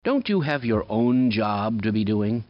Don't you have your own job to be doing?